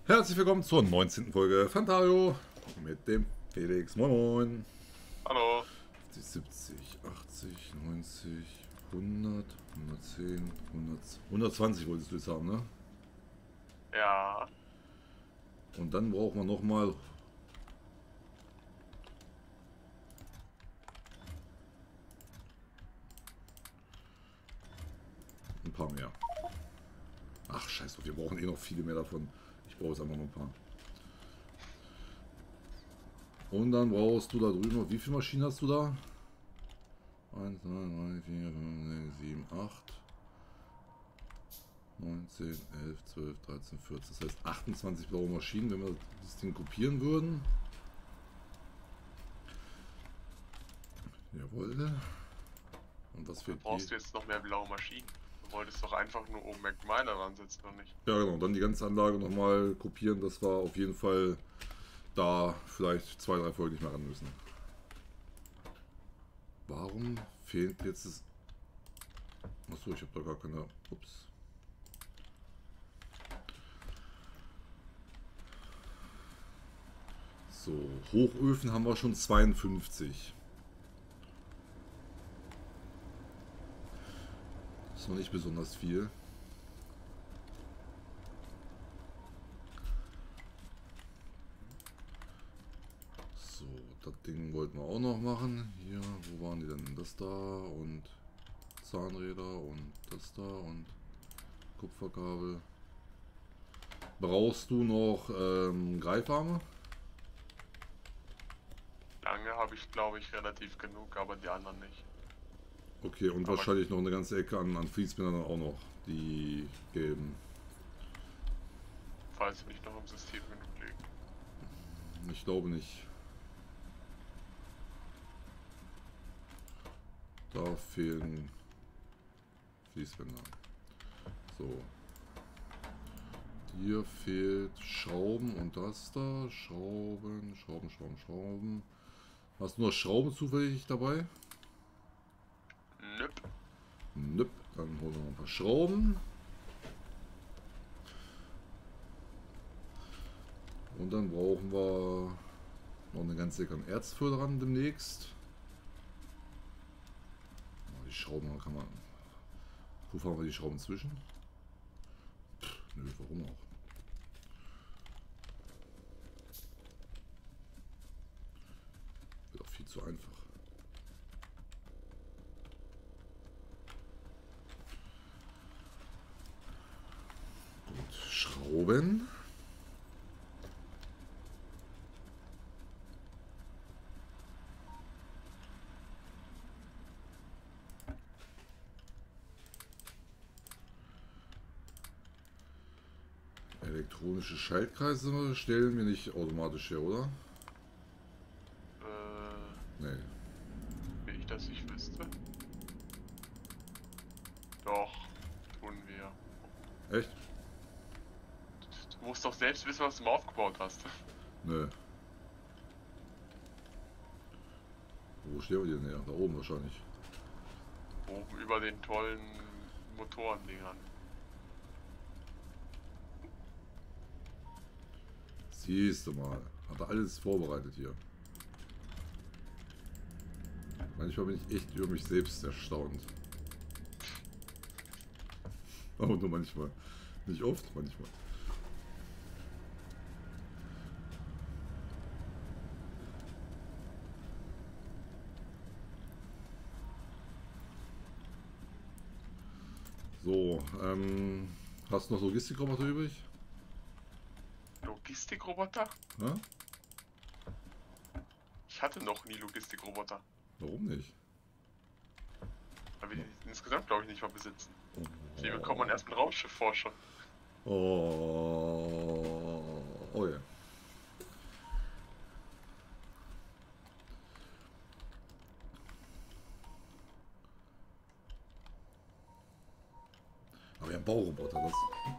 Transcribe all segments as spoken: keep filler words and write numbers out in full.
Herzlich willkommen zur neunzehnten Folge Fantario mit dem Felix. Moin Moin. Hallo. siebzig, achtzig, neunzig, hundert, hundertzehn, hundert, hundertzwanzig wolltest du jetzt haben, ne? Ja. Und dann brauchen wir nochmal ein paar mehr. Ach scheiße, wir brauchen eh noch viele mehr davon. Ich brauche jetzt einfach noch ein paar. Und dann brauchst du da drüben noch, wie viele Maschinen hast du da? eins, zwei, drei, vier, fünf, sechs, sieben, acht, neun, zehn, elf, zwölf, dreizehn, vierzehn. Das heißt achtundzwanzig blaue Maschinen, wenn wir das Ding kopieren würden. Jawohl. Und was fehlt? Brauchst du jetzt noch mehr blaue Maschinen? Du wolltest doch einfach nur oben McMiner ransetzen, oder nicht? Ja genau, dann die ganze Anlage nochmal kopieren, dass wir auf jeden Fall da vielleicht zwei, drei Folgen nicht mehr ran müssen. Warum fehlt jetzt das... Achso, ich habe da gar keine... Ups. So, Hochöfen haben wir schon zweiundfünfzig. Das ist noch nicht besonders viel. So, das Ding wollten wir auch noch machen. Hier, wo waren die denn? Das da und Zahnräder und das da und Kupferkabel. Brauchst du noch ähm, Greifarme? Lange habe ich, glaube ich, relativ genug, aber die anderen nicht. Okay, und Aber wahrscheinlich noch eine ganze Ecke an, an Fließbändern auch noch, die gelben. falls sie nicht noch im System genug liegen. Ich glaube nicht. Da fehlen Fließbänder. So. Hier fehlt Schrauben und das da. Schrauben, Schrauben, Schrauben, Schrauben. Hast du noch Schrauben zufällig dabei? Nöp. Nöp. Dann holen wir noch ein paar Schrauben. Und dann brauchen wir noch eine ganze Ecke an Erzförderern demnächst. Die Schrauben kann man... Wo fahren wir die Schrauben zwischen? Pff, nö, warum auch? Wird auch viel zu einfach. Gut, Schrauben. Elektronische Schaltkreise stellen wir nicht automatisch her, oder? Äh, Nee. wie ich das nicht wüsste. Doch, tun wir. Echt? Du musst doch selbst wissen, was du mal aufgebaut hast. Nö. Wo stehen wir denn her? Da oben wahrscheinlich. Oben über den tollen Motorendingern. Siehst du mal. Hat er alles vorbereitet hier. Manchmal bin ich echt über mich selbst erstaunt. Aber nur manchmal. Nicht oft, manchmal. So, ähm, hast du noch Logistikroboter übrig? Logistikroboter? Ja? Ich hatte noch nie Logistikroboter. Warum nicht? Weil wir die insgesamt, glaube ich, nicht mal besitzen. Oh, Die bekommt man erst mit Raumschiffforscher. oh, oh ja. Aber ja, Bauroboter, das.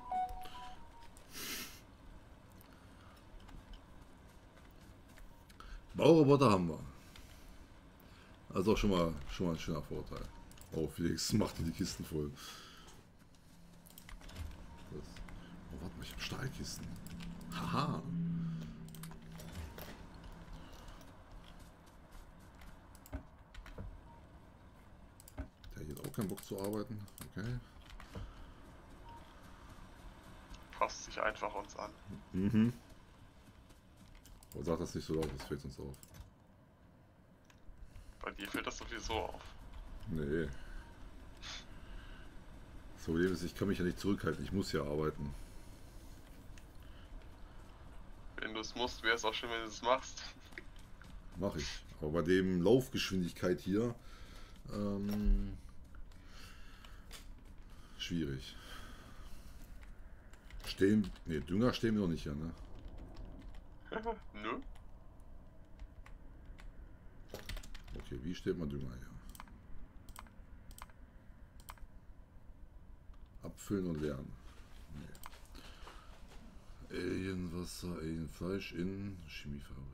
Bauroboter haben wir. Also auch schon mal, schon mal ein schöner Vorteil. Oh, Felix macht die Kisten voll. Das, oh, warte mal, ich habe Stahlkisten. Haha. Der hier hat auch keinen Bock zu arbeiten. Okay. Passt sich einfach uns an. Mhm. Aber sag das nicht so laut, das fällt uns auf. Bei dir fällt das sowieso auf. Nee. Das Problem ist, ich kann mich ja nicht zurückhalten. Ich muss ja arbeiten. Wenn du es musst, wäre es auch schön, wenn du es machst. Mache ich. Aber bei dem Laufgeschwindigkeit hier ähm, schwierig. Stehen. Ne, Dünger stehen wir noch nicht hier, ne? Nö. Okay, wie stellt man Dünger her? Abfüllen und leeren. Nee. Alienwasser, Alienfleisch in Chemiefabrik.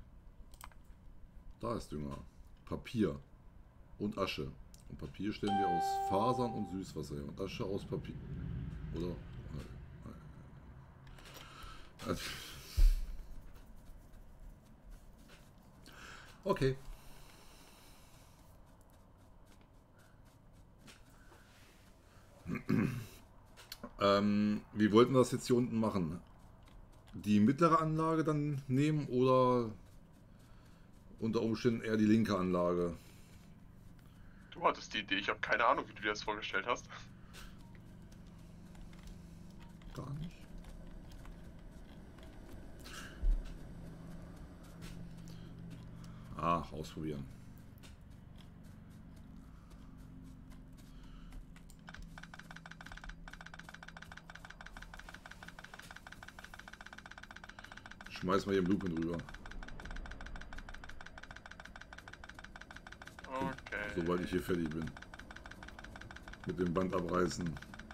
Da ist Dünger. Papier und Asche. Und Papier stellen wir aus Fasern und Süßwasser her. Und Asche aus Papier. Oder? Also okay. ähm, wir wollten das jetzt hier unten machen. Die mittlere Anlage dann nehmen oder unter Umständen eher die linke Anlage? Du hattest die Idee, ich habe keine Ahnung, wie du dir das vorgestellt hast. Gar nicht. Ah, ausprobieren. Schmeiß mal hier einen Blueprint rüber. Okay. Sobald ich hier fertig bin. Mit dem Band abreißen.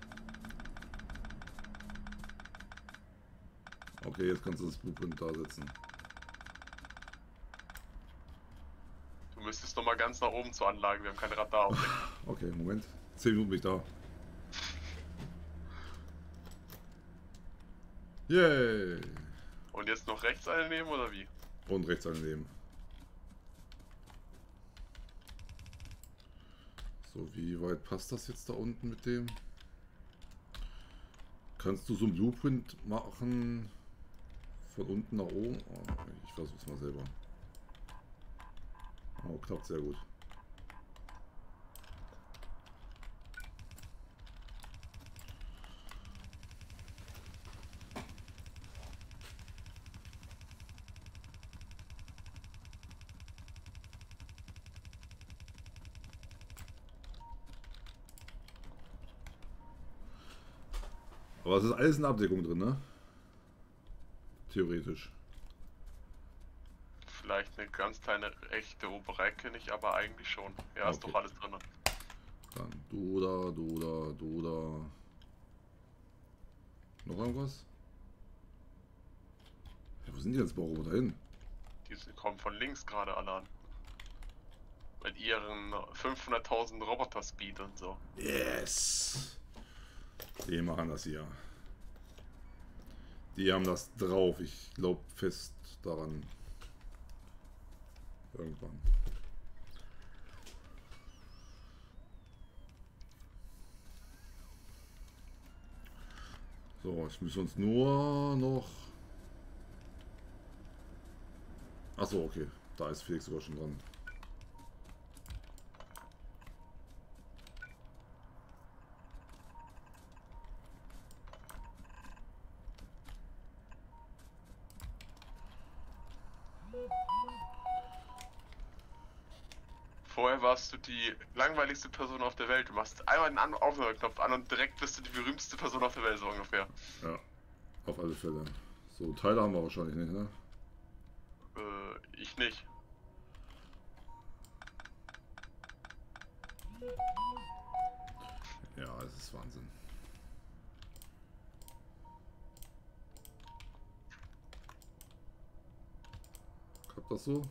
Okay, jetzt kannst du das Blueprint da setzen. Du müsstest noch mal ganz nach oben zur Anlage, wir haben kein Radar auf. Okay, Moment. zehn Minuten bin ich da. Yay! Und jetzt noch rechts eine nehmen oder wie? Und rechts annehmen. So, wie weit passt das jetzt da unten mit dem? Kannst du so ein Blueprint machen von unten nach oben? Oh, ich versuch's mal selber. Oh, klappt sehr gut. Aber es ist alles in Abdeckung drin, ne? Theoretisch. Vielleicht eine ganz kleine rechte obere Ecke nicht, aber eigentlich schon. Ja, ist Okay. doch alles drin. Dann du da, du da, du da. Noch irgendwas? Ja, wo sind die jetzt Bauroboter hin? Die kommen von links gerade alle an. Mit ihren fünfhunderttausend Roboter-Speed und so. Yes! Die machen das hier. Die haben das drauf. Ich glaube fest daran. Irgendwann. So, ich muss uns nur noch... Achso, okay. Da ist Felix sogar schon dran. Vorher warst du die langweiligste Person auf der Welt. Du machst einmal den An- Aufnahmeknopf an und direkt bist du die berühmteste Person auf der Welt, so ungefähr. Ja, auf alle Fälle. So, Teile haben wir wahrscheinlich nicht, ne? Äh, ich nicht. Ja, es ist Wahnsinn. Klappt das so?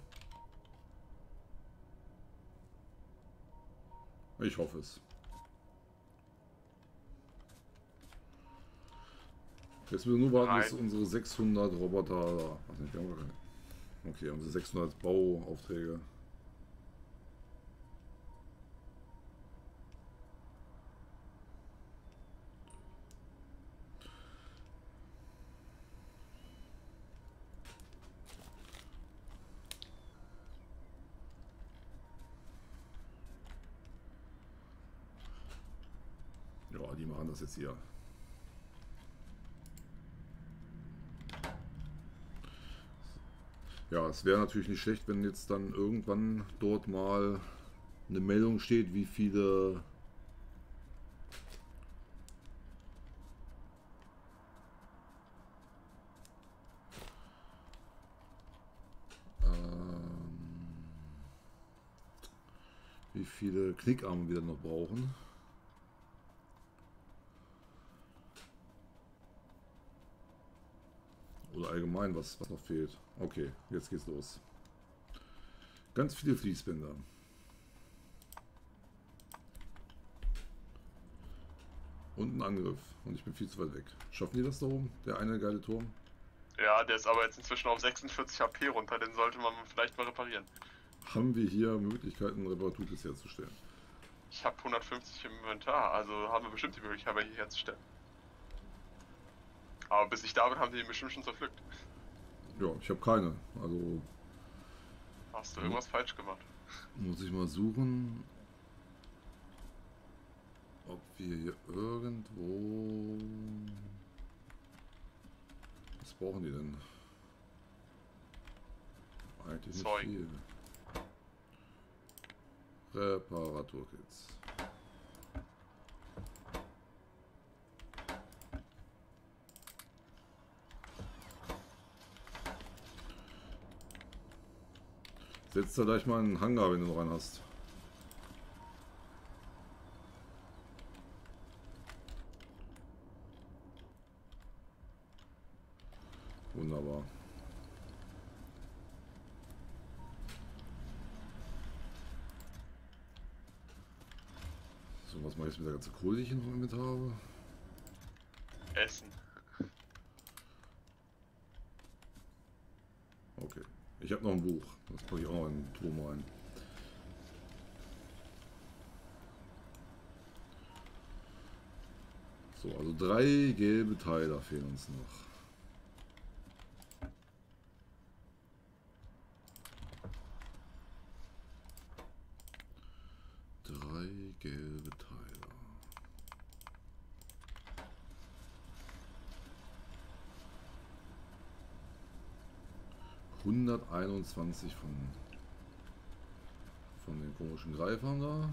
Ich hoffe es. Jetzt müssen wir nur warten, bis Nein. unsere sechshundert Roboter da. Ach, nicht, wir haben gar keine. Okay, unsere sechshundert Bauaufträge. Ja, die machen das jetzt hier. Ja, es wäre natürlich nicht schlecht, wenn jetzt dann irgendwann dort mal eine Meldung steht, wie viele ähm, wie viele Knickarme wir noch brauchen. Oder allgemein, was, was noch fehlt. Okay, jetzt geht's los. Ganz viele Fließbänder. Und ein Angriff. Und ich bin viel zu weit weg. Schaffen die das da oben? Der eine geile Turm? Ja, der ist aber jetzt inzwischen auf sechsundvierzig H P runter, den sollte man vielleicht mal reparieren. Haben wir hier Möglichkeiten, Reparaturkits herzustellen? Ich habe hundertfünfzig im Inventar, also haben wir bestimmt die Möglichkeit, hier herzustellen. Aber bis ich da bin, haben die ihn bestimmt schon zerpflückt. Ja, ich habe keine. Also Hast du irgendwas falsch gemacht? muss ich mal suchen, ob wir hier irgendwo... Was brauchen die denn? Eigentlich nicht Zeug. viel. Reparaturkits. Setz da gleich mal einen Hangar, wenn du dran hast. Wunderbar. So, was mache ich jetzt mit der ganzen Kohle, die ich hier noch mit habe? Essen. Okay. Ich habe noch ein Buch. Das packe ich auch noch in den Turm rein. So, also drei gelbe Teile fehlen uns noch. Drei gelbe Teile. hunderteinundzwanzig von, von den komischen Greifern da.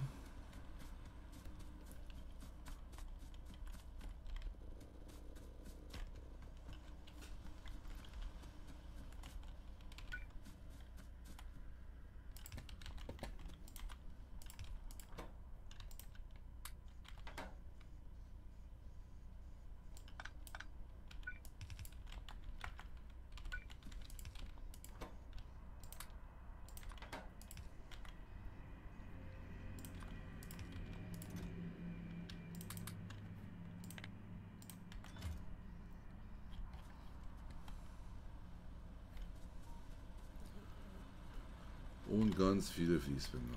Und ganz viele Fließbänder.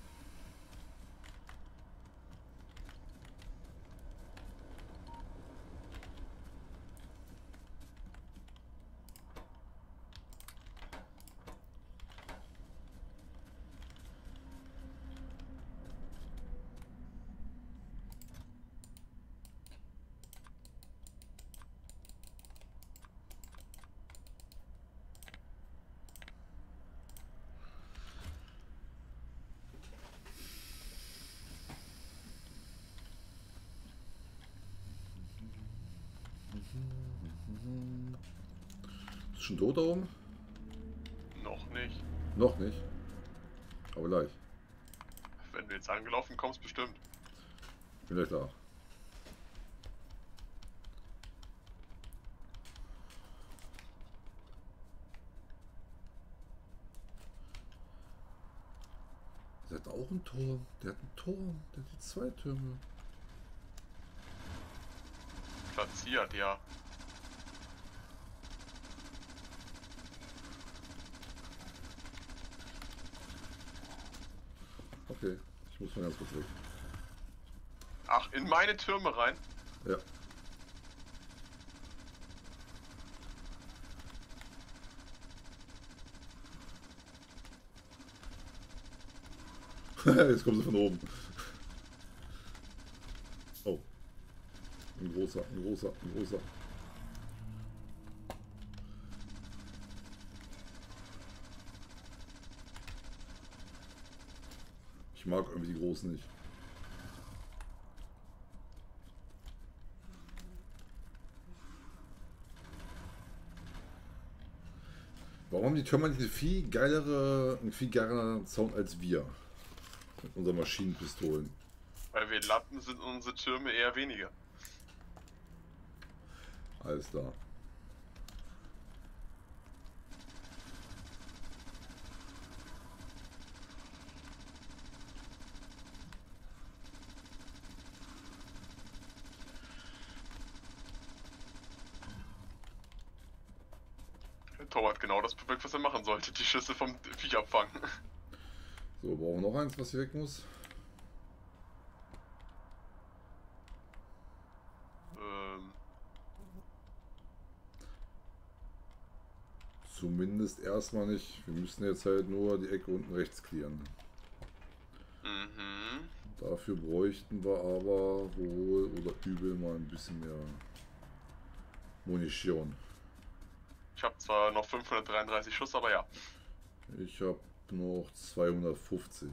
Ist schon tot da oben? Noch nicht. Noch nicht. Aber gleich. Wenn du jetzt angelaufen kommst, bestimmt. Bin gleich da. Der hat auch einen Turm. Der hat einen Turm. Der hat die zwei Türme. Platziert, ja. okay. Ich muss mal ganz kurz weg. Ach, in meine Türme rein? Ja. Jetzt kommen sie von oben. Oh. Ein großer, ein großer, ein großer. Ich mag irgendwie die Großen nicht. Warum haben die Türmer nicht eine viel geilere, einen viel geileren Sound als wir? Mit unseren Maschinenpistolen. Weil wir Lappen sind und unsere Türme eher weniger. Alles da. Der Tor hat genau das bewirkt, was er machen sollte. Die Schüsse vom Viech abfangen. So, brauchen wir noch eins, was hier weg muss? ähm. Zumindest erstmal nicht. Wir müssen jetzt halt nur die Ecke unten rechts clearen. Mhm. Dafür bräuchten wir aber wohl oder übel mal ein bisschen mehr Munition. Ich habe zwar noch fünfhundertdreiunddreißig Schuss, aber ja. Ich habe noch zweihundertfünfzig.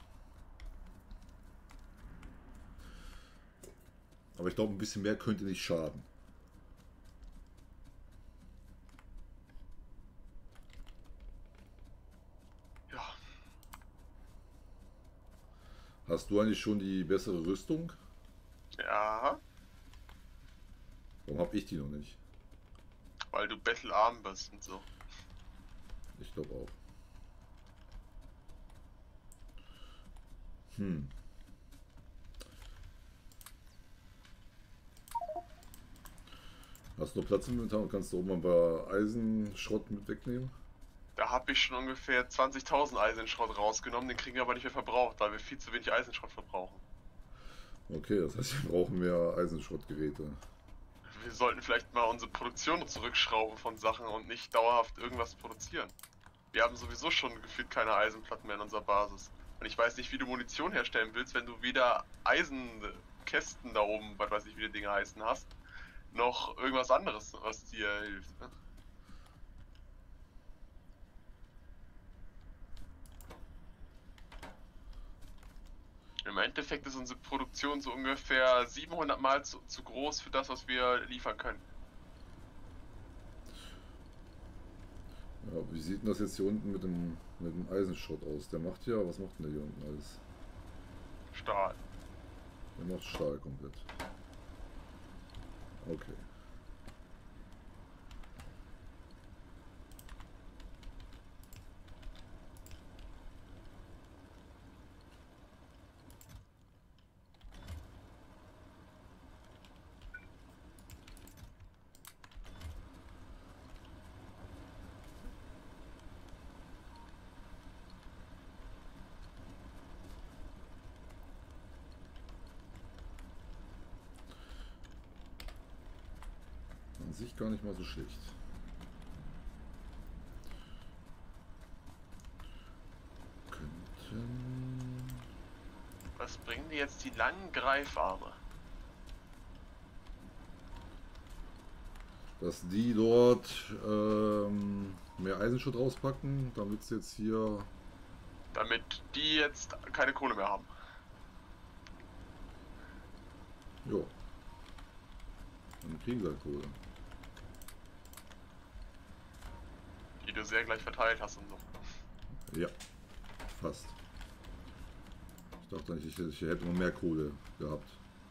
Aber ich glaube, ein bisschen mehr könnte nicht schaden. Ja. Hast du eigentlich schon die bessere Rüstung? Ja. Warum habe ich die noch nicht? Weil du bettelarm bist und so. Ich glaube auch. Hm. Hast du noch Platz im Inventar und kannst du oben ein paar Eisenschrott mit wegnehmen? Da habe ich schon ungefähr zwanzigtausend Eisenschrott rausgenommen, den kriegen wir aber nicht mehr verbraucht, weil wir viel zu wenig Eisenschrott verbrauchen. Okay, das heißt, wir brauchen mehr Eisenschrottgeräte. Wir sollten vielleicht mal unsere Produktion zurückschrauben von Sachen und nicht dauerhaft irgendwas produzieren. Wir haben sowieso schon gefühlt keine Eisenplatten mehr in unserer Basis. Und ich weiß nicht, wie du Munition herstellen willst, wenn du weder Eisenkästen da oben, was weiß ich, wie die Dinge heißen, hast, noch irgendwas anderes, was dir hilft. Ne? Im Endeffekt ist unsere Produktion so ungefähr siebenhundert Mal zu, zu groß für das, was wir liefern können. Ja, wie sieht denn das jetzt hier unten mit dem, mit dem Eisenschrott aus? Der macht ja, was macht denn der hier unten alles? Stahl. Der macht Stahl komplett. Okay. An sich gar nicht mal so schlecht. Könnten... Was bringen dir jetzt die langen Greifarme? Dass die dort ähm, mehr Eisenschutz rauspacken, damit es jetzt hier... Damit die jetzt keine Kohle mehr haben. Jo. Dann kriegen sie halt Kohle. Die du sehr gleich verteilt hast und so. Ja, fast. Ich dachte nicht, ich, ich hätte noch mehr Kohle gehabt.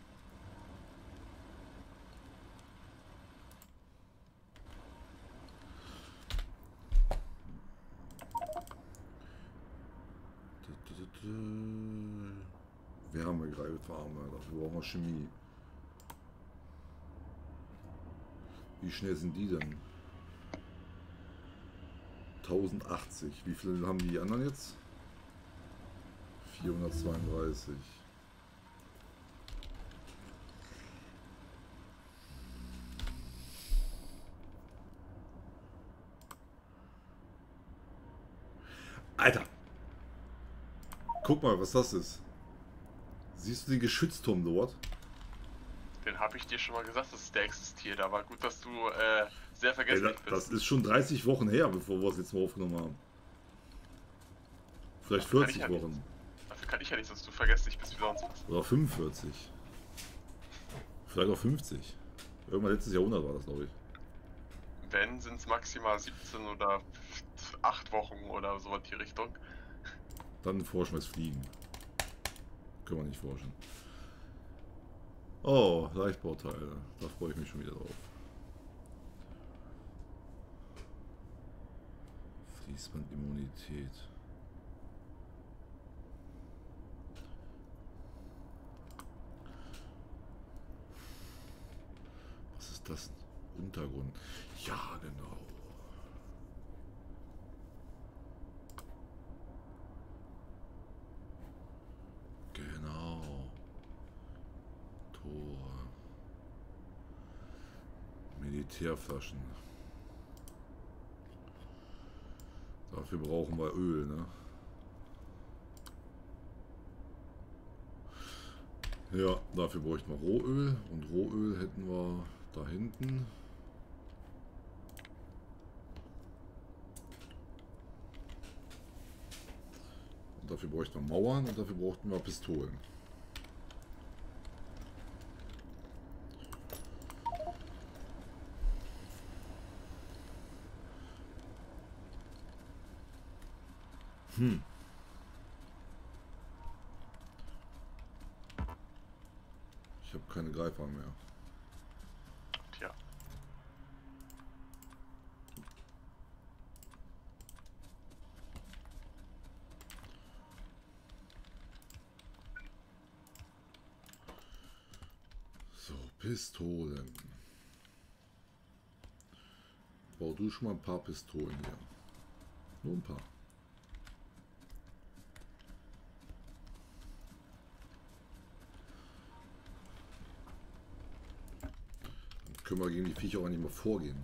Wärmegreifarme, dafür brauchen wir Chemie. Wie schnell sind die denn? tausendachtzig. Wie viel haben die anderen jetzt? vierhundertzweiunddreißig. Alter! Guck mal, was das ist. Siehst du den Geschützturm dort? Den habe ich dir schon mal gesagt, dass der existiert. Aber gut, dass du äh, sehr vergesslich Ey, da, bist. das ist schon dreißig Wochen her, bevor wir es jetzt mal aufgenommen haben. Vielleicht vierzig ja Wochen. Nicht. Dafür kann ich ja nicht, dass du vergesslich bist wie sonst was. Oder fünfundvierzig. Vielleicht auch fünfzig. Irgendwann letztes Jahrhundert war das, glaube ich. Wenn, sind es maximal siebzehn oder acht Wochen oder so in die Richtung. Dann forschen wir es Fliegen. Können wir nicht forschen. Oh, Leichtbauteile. Da freue ich mich schon wieder drauf. Fließbandimmunität. Was ist das? Untergrund. Ja, genau. Genau. Tore. Militärflaschen. Dafür brauchen wir Öl, ne? Ja, dafür bräuchten wir Rohöl. Und Rohöl hätten wir da hinten. Und dafür bräuchten wir Mauern und dafür brauchten wir Pistolen. Hm. Ich habe keine Greifer mehr. Tja. So, Pistolen. Bau du schon mal ein paar Pistolen hier. Nur ein paar. Können wir gegen die Viecher auch nicht mehr vorgehen.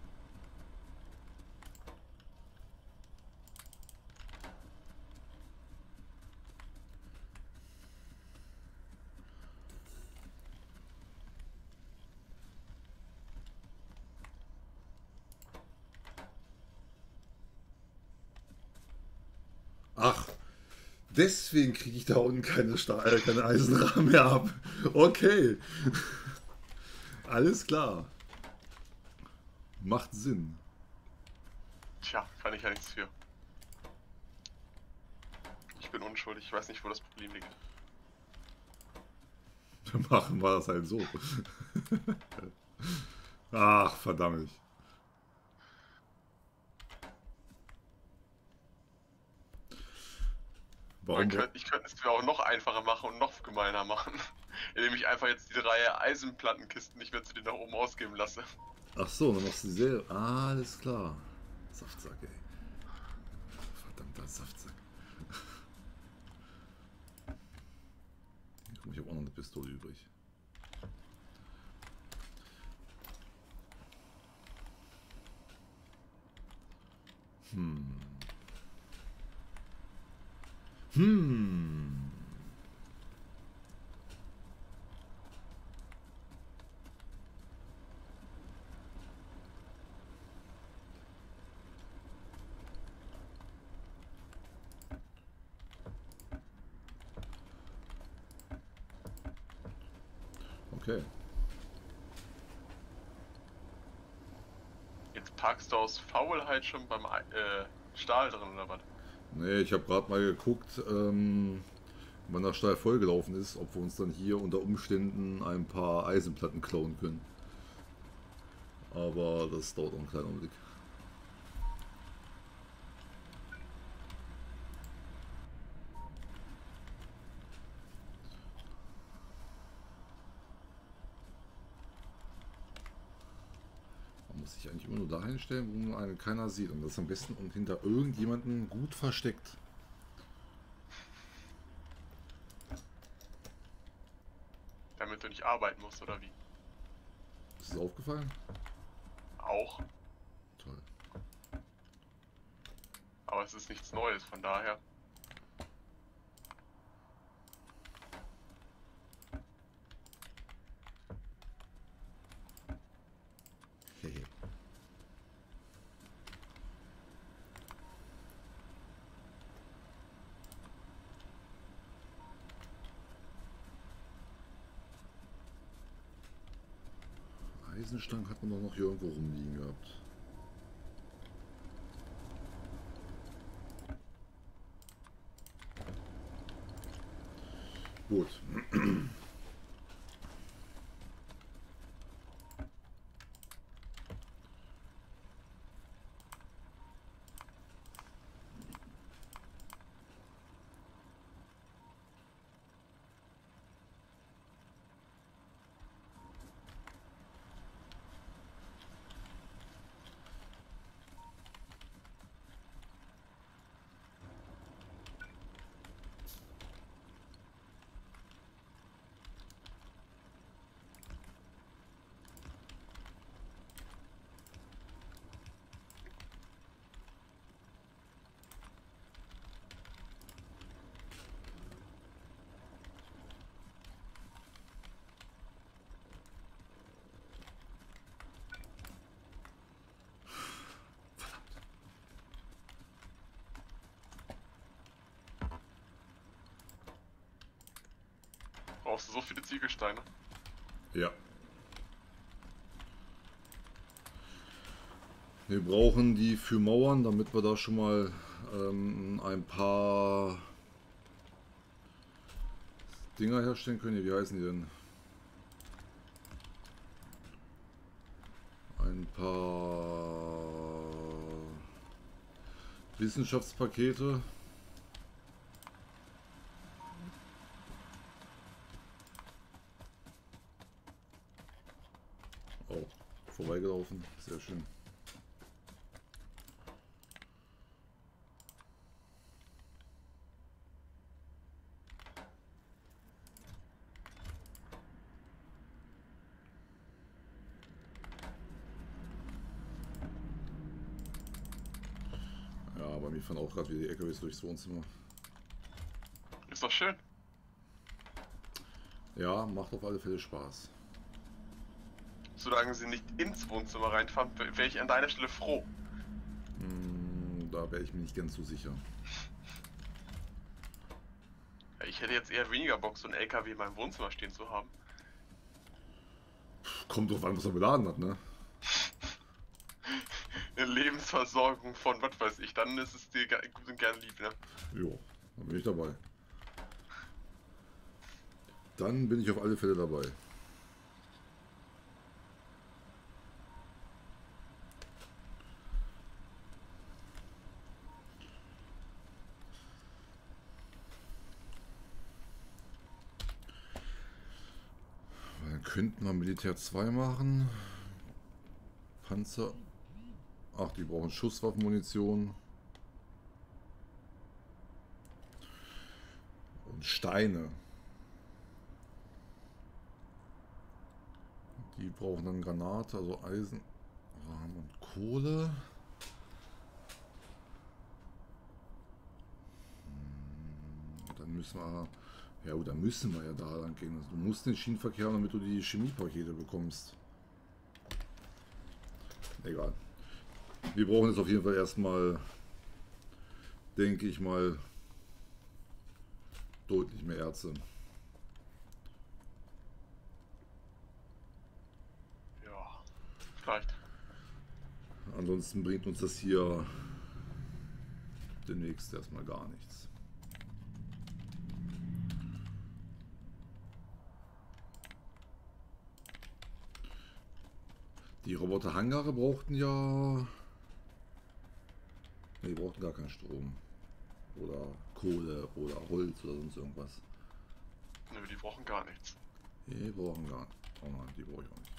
Ach, deswegen kriege ich da unten keine, Stahl, äh, keine Eisenrahmen mehr ab. Okay. Alles klar. Macht Sinn. Tja, kann ich ja nichts für. Ich bin unschuldig, ich weiß nicht, wo das Problem liegt. Dann machen wir das halt so. Ach, verdammt. Warum? Könnt, ich könnte es mir auch noch einfacher machen und noch gemeiner machen. Indem ich einfach jetzt die drei Eisenplattenkisten nicht mehr zu dir nach oben ausgeben lasse. Ach so, dann machst du dieselbe. Ah, alles klar. Saftsack, ey. Verdammter Saftsack. Ich habe auch noch eine Pistole übrig. Hm. Hm. Okay. Jetzt parkst du aus Faulheit schon beim äh, Stahl drin oder was? Nee, ich habe gerade mal geguckt, ähm, wann der Stahl vollgelaufen ist, ob wir uns dann hier unter Umständen ein paar Eisenplatten klauen können. Aber das dauert auch einen kleinen Augenblick. Man muss sich eigentlich immer nur dahin stellen, wo einen keiner sieht. Und das am besten und hinter irgendjemanden gut versteckt. nicht arbeiten muss, oder wie? Ist es aufgefallen? Auch. Toll. Aber es ist nichts Neues, von daher. Hehe. Eisenstangen hat man doch noch hier irgendwo rumliegen gehabt. Gut. Brauchst du so viele Ziegelsteine? Ja. Wir brauchen die für Mauern, damit wir da schon mal ähm, ein paar Dinger herstellen können. Wie heißen die denn? Ein paar Wissenschaftspakete. Oh, vorbeigelaufen. Sehr schön. Ja, bei mir fahren auch gerade wieder die L K Ws durchs Wohnzimmer. Ist doch schön. Ja, macht auf alle Fälle Spaß. Solange sie nicht ins Wohnzimmer reinfahren, wäre ich an deiner Stelle froh. Hm, da wäre ich mir nicht ganz so sicher. Ich hätte jetzt eher weniger Bock, so einen L K W in meinem Wohnzimmer stehen zu haben. Kommt drauf an, was er beladen hat, ne? Eine Lebensversorgung von was weiß ich, dann ist es dir gut und gerne lieb, ne? Jo, dann bin ich dabei. Dann bin ich auf alle Fälle dabei. Dann könnten wir Militär zwei machen. Panzer. Ach, die brauchen Schusswaffenmunition. Und Steine. Die brauchen dann Granate, also Eisen, Rahmen und Kohle. Hm, dann müssen wir, ja gut, dann müssen wir ja da lang gehen. Also du musst den Schienenverkehr haben, damit du die Chemiepakete bekommst. Egal. Wir brauchen jetzt auf jeden Fall erstmal, denke ich mal, deutlich mehr Erze. Ja, vielleicht. Ansonsten bringt uns das hier demnächst erstmal gar nichts. Die Roboter-Hangare brauchten ja... Ne, die brauchten gar keinen Strom. Oder Kohle oder Holz oder sonst irgendwas. Nö, die brauchen gar nichts. Die brauchen gar nicht. Oh nein, die brauche ich auch nicht.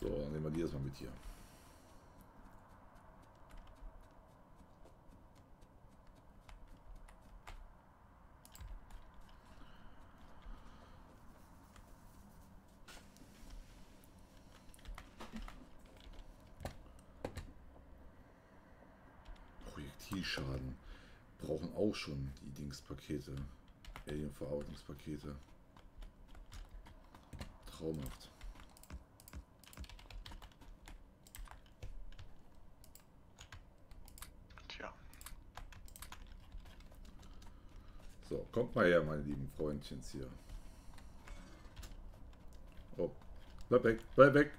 So, dann nehmen wir die erstmal mit hier. Projektilschaden. Brauchen auch schon die Dingspakete. Alien-Verarbeitungspakete. Traumhaft. Tja. So, kommt mal her, meine lieben Freundchens hier. Oh, bleib weg, bleib weg.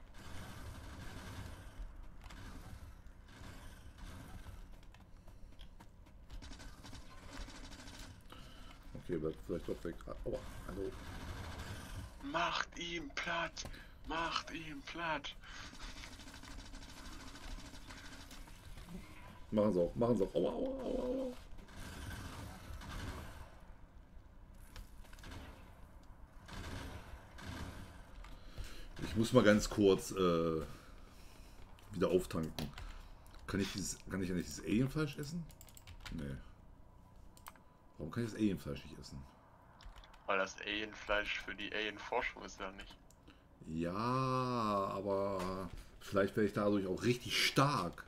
Okay, bleibt vielleicht doch weg. Aua, hallo. Macht ihm platt! Macht ihm platt! Machen sie auch, machen sie auch. Aua, aua, aua, aua. Ich muss mal ganz kurz äh, wieder auftanken. Kann ich dieses, kann ich eigentlich dieses Alienfleisch essen? Nee. Warum kann ich das Alienfleisch nicht essen? Weil das Alienfleisch für die Alien-Forschung ist ja nicht. Ja, aber vielleicht werde ich dadurch auch richtig stark.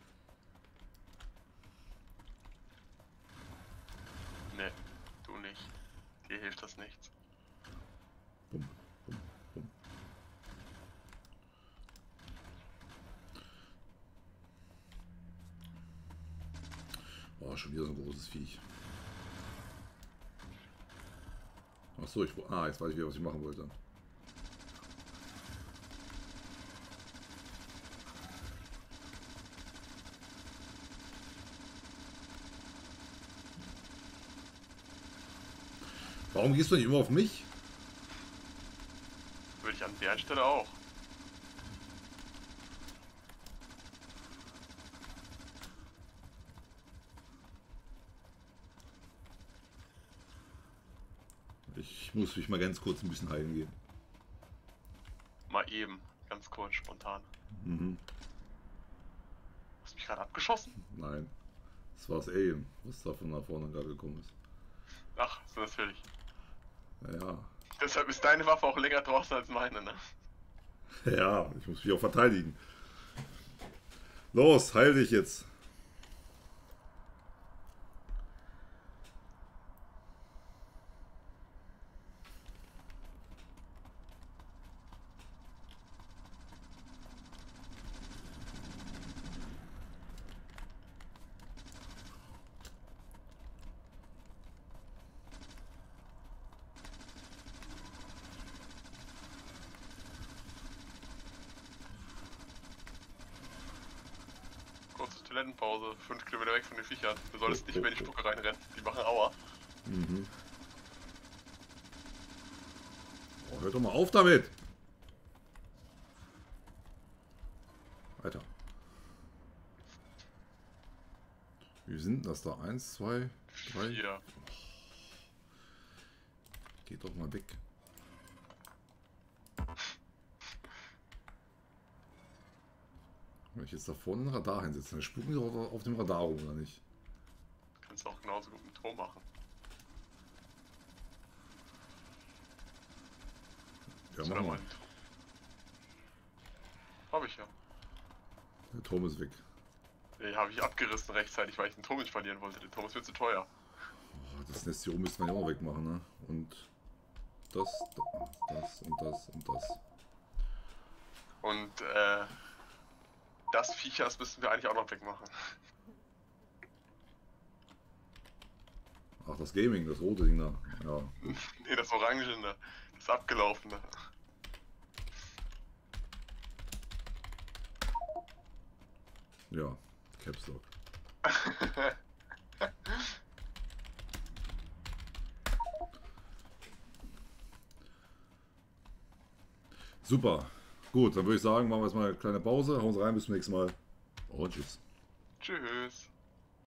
Nee, du nicht. Dir hilft das nichts. Bum, bum, bum. Oh, schon wieder so ein großes Viech. Achso, ich. Ah, jetzt weiß ich wieder, was ich machen wollte. Warum gehst du nicht immer auf mich? Würde ich an der Stelle auch. Ich muss mich mal ganz kurz ein bisschen heilen gehen. Mal eben, ganz kurz, spontan. Mhm. Hast du mich gerade abgeschossen? Nein. Das war das Alien, was da von da vorne gerade gekommen ist. Ach, so natürlich. Naja. Deshalb ist deine Waffe auch länger draußen als meine, ne? Ja, ich muss mich auch verteidigen. Los, heil dich jetzt. Kurze Toilettenpause, fünf Kilometer weg von den Viechern. Du solltest nicht mehr in die Spucke reinrennen, die machen Aua. Mhm. Oh, hört doch mal auf damit! Weiter. Wie sind das da? Eins, zwei, drei? Vier. Geht doch mal weg. Wenn ich jetzt da vorne ein Radar hinsetze, dann spucken die auf, auf dem Radar rum, oder nicht? Kannst du auch genauso gut mit Tor machen. Ja, So, mach mal. mein- Hab ich ja. Der Turm ist weg. Den habe ich abgerissen rechtzeitig, weil ich den Turm nicht verlieren wollte. Der Turm ist mir zu teuer. Oh, das Nest hier oben müssen wir ja auch noch wegmachen, ne? Und das, das und das und das. Und äh, das Viechers müssen wir eigentlich auch noch wegmachen. Ach, das Gaming, das rote Ding da. Ja. Nee, das Orangene, das Abgelaufene. Ja, Caps Lock. Super. Gut, dann würde ich sagen, machen wir jetzt mal eine kleine Pause. Hauen Sie rein, bis zum nächsten Mal. Und tschüss. Tschüss.